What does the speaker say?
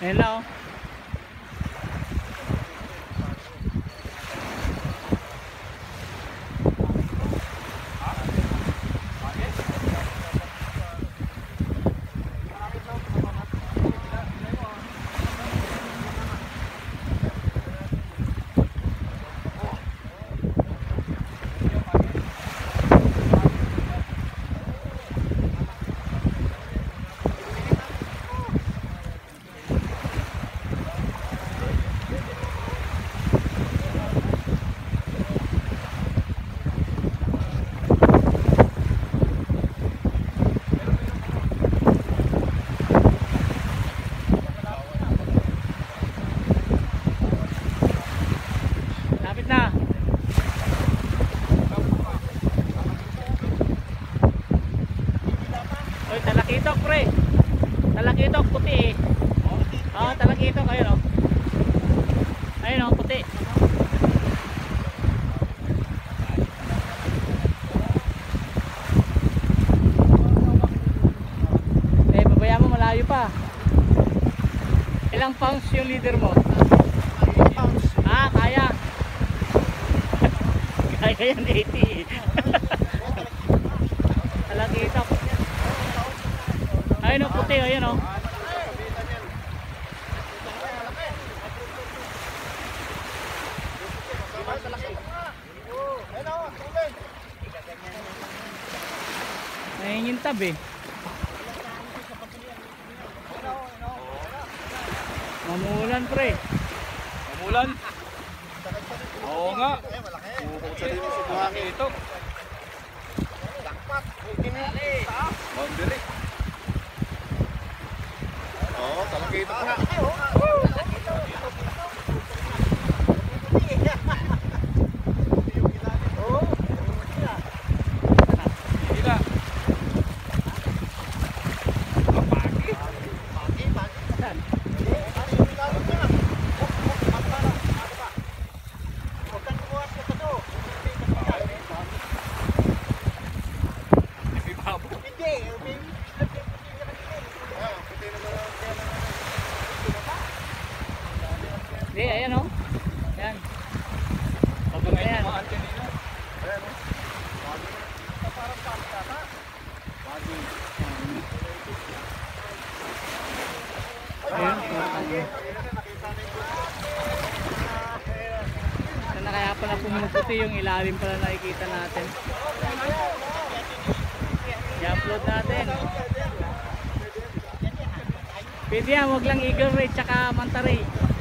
Ayan na oh. Lapit na. Oy, talakitok pre. Talakitok puti eh. Oh, talakitok ayun oh. Ayun oh, puti. Eh, babaya mo, malayo pa. Ilang pounds yung leader mo? Ah, kaya. Kaya yan 80. Talakitok. Ayun oh, puti ayun oh. Ayun yung tab eh. Mamulan pre. Mamulan? Oo nga. Buhangin ito. Boundary. Oo, talakita nga. Gila. Hindi, ayan oh. Ayan. Ayan. Na kaya pala pumuputi yung ilalim pala nakikita natin. I-upload natin. Pwede yan, wag lang eagle ray tsaka manta ray.